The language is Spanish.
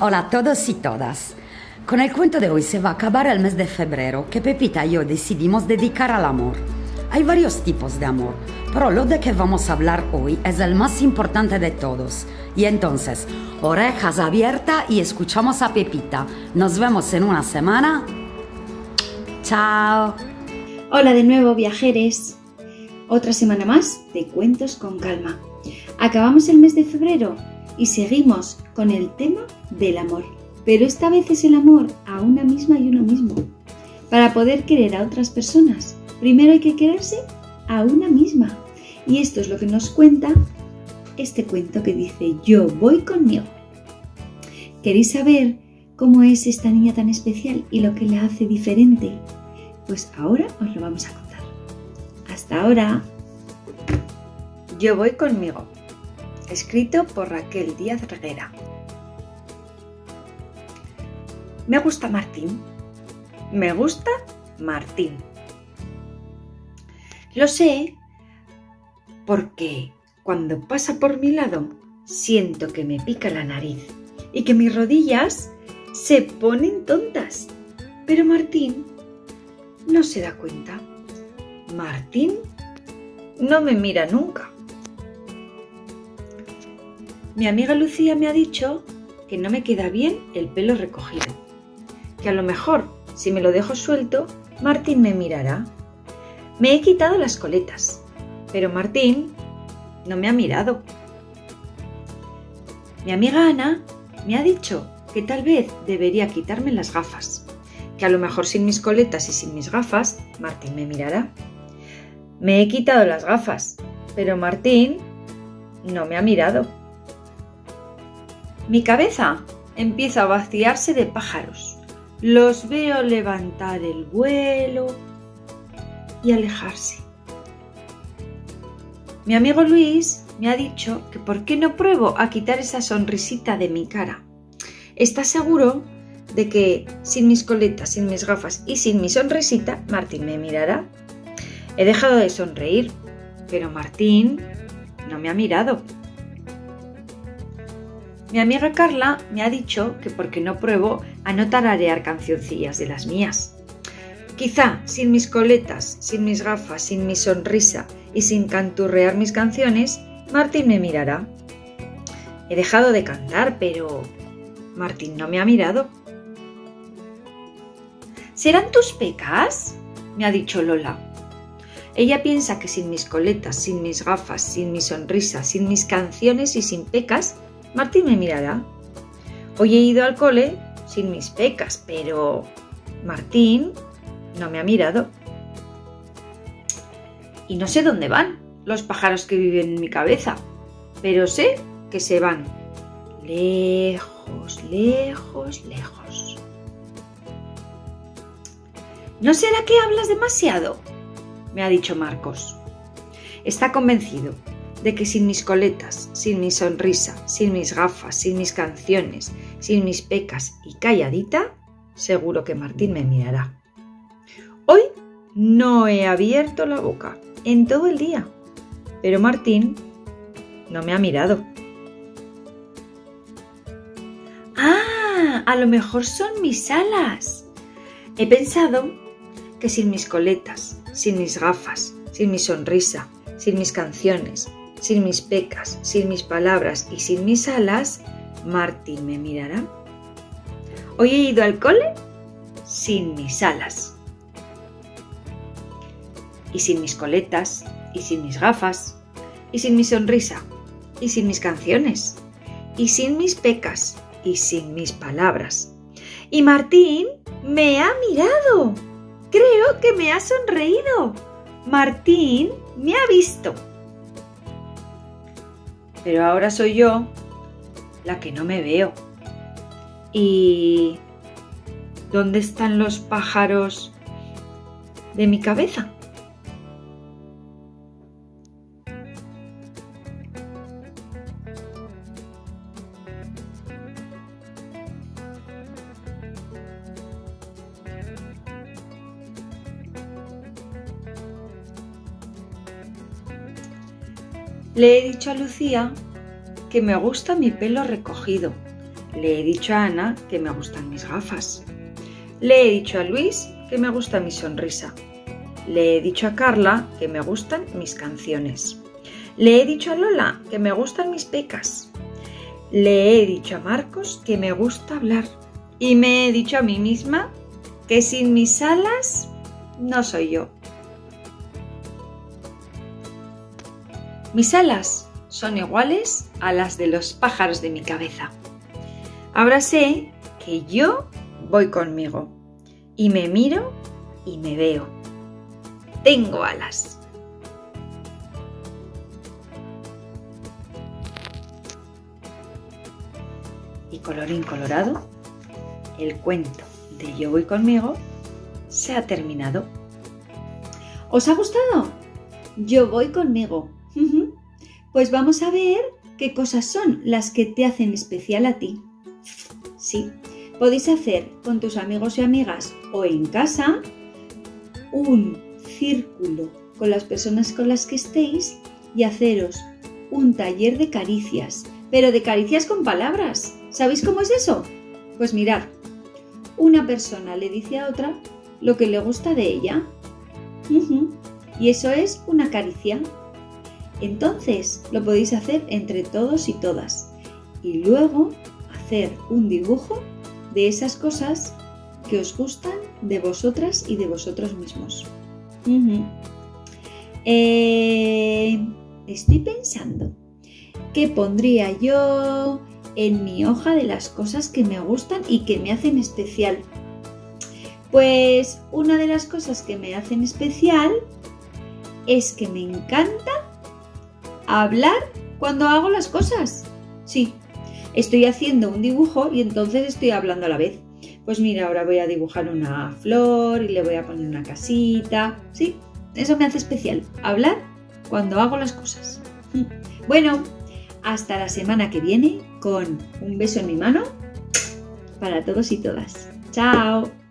Hola a todos y todas. Con el cuento de hoy se va a acabar el mes de febrero que Pepita y yo decidimos dedicar al amor. Hay varios tipos de amor, pero lo de que vamos a hablar hoy es el más importante de todos. Y entonces, orejas abiertas y escuchamos a Pepita. Nos vemos en una semana. Chao. Hola de nuevo, viajeres. Otra semana más de Cuentos con Calma. Acabamos el mes de febrero y seguimos con el tema del amor. Pero esta vez es el amor a una misma y uno mismo. Para poder querer a otras personas, primero hay que quererse a una misma. Y esto es lo que nos cuenta este cuento que dice Yo voy conmigo. ¿Queréis saber cómo es esta niña tan especial y lo que la hace diferente? Pues ahora os lo vamos a contar. Hasta ahora. Yo voy conmigo. Escrito por Raquel Díaz Reguera. Me gusta Martín. Me gusta Martín. Lo sé porque cuando pasa por mi lado siento que me pica la nariz y que mis rodillas se ponen tontas. Pero Martín no se da cuenta. Martín no me mira nunca. Mi amiga Lucía me ha dicho que no me queda bien el pelo recogido, que a lo mejor si me lo dejo suelto, Martín me mirará. Me he quitado las coletas, pero Martín no me ha mirado. Mi amiga Ana me ha dicho que tal vez debería quitarme las gafas, que a lo mejor sin mis coletas y sin mis gafas, Martín me mirará. Me he quitado las gafas, pero Martín no me ha mirado. Mi cabeza empieza a vaciarse de pájaros. Los veo levantar el vuelo y alejarse. Mi amigo Luis me ha dicho que por qué no pruebo a quitar esa sonrisita de mi cara. Está seguro de que sin mis coletas, sin mis gafas y sin mi sonrisita, Martín me mirará. He dejado de sonreír, pero Martín no me ha mirado. Mi amiga Carla me ha dicho que por qué no pruebo a no tararear cancioncillas de las mías. Quizá sin mis coletas, sin mis gafas, sin mi sonrisa y sin canturrear mis canciones, Martín me mirará. He dejado de cantar, pero Martín no me ha mirado. ¿Serán tus pecas? Me ha dicho Lola. Ella piensa que sin mis coletas, sin mis gafas, sin mi sonrisa, sin mis canciones y sin pecas, Martín me mirará. Hoy he ido al cole sin mis pecas, pero Martín no me ha mirado. Y no sé dónde van los pájaros que viven en mi cabeza, pero sé que se van. Lejos, lejos, lejos. ¿No será que hablas demasiado?, me ha dicho Marcos. Está convencido de que sin mis coletas, sin mi sonrisa, sin mis gafas, sin mis canciones, sin mis pecas y calladita, seguro que Martín me mirará. Hoy no he abierto la boca en todo el día, pero Martín no me ha mirado. ¡Ah! A lo mejor son mis alas. He pensado que sin mis coletas, sin mis gafas, sin mi sonrisa, sin mis canciones, sin mis pecas, sin mis palabras y sin mis alas, Martín me mirará. Hoy he ido al cole sin mis alas. Y sin mis coletas, y sin mis gafas, y sin mi sonrisa, y sin mis canciones, y sin mis pecas, y sin mis palabras. Y Martín me ha mirado. Creo que me ha sonreído. Martín me ha visto. Pero ahora soy yo la que no me veo. ¿Y dónde están los pájaros de mi cabeza? Le he dicho a Lucía que me gusta mi pelo recogido, Le he dicho a Ana que me gustan mis gafas. Le he dicho a Luis que me gusta mi sonrisa. Le he dicho a Carla que me gustan mis canciones. Le he dicho a Lola que me gustan mis pecas. Le he dicho a Marcos que me gusta hablar. Y me he dicho a mí misma que sin mis alas no soy yo. Mis alas son iguales a las de los pájaros de mi cabeza. Ahora sé que yo voy conmigo y me miro y me veo. Tengo alas. Y colorín colorado, el cuento de Yo voy conmigo se ha terminado. ¿Os ha gustado? Yo voy conmigo. Pues vamos a ver qué cosas son las que te hacen especial a ti. Sí, podéis hacer con tus amigos y amigas o en casa un círculo con las personas con las que estéis y haceros un taller de caricias, pero de caricias con palabras. ¿Sabéis cómo es eso? Pues mirad, una persona le dice a otra lo que le gusta de ella. Y eso es una caricia. Entonces lo podéis hacer entre todos y todas y luego hacer un dibujo de esas cosas que os gustan de vosotras y de vosotros mismos. Estoy pensando, ¿qué pondría yo en mi hoja de las cosas que me gustan y que me hacen especial? Pues una de las cosas que me hacen especial es que me encanta hablar cuando hago las cosas. Sí, estoy haciendo un dibujo y entonces estoy hablando a la vez. Pues mira, ahora voy a dibujar una flor y le voy a poner una casita. Sí, eso me hace especial, hablar cuando hago las cosas. Bueno, hasta la semana que viene con un beso en mi mano para todos y todas. ¡Chao!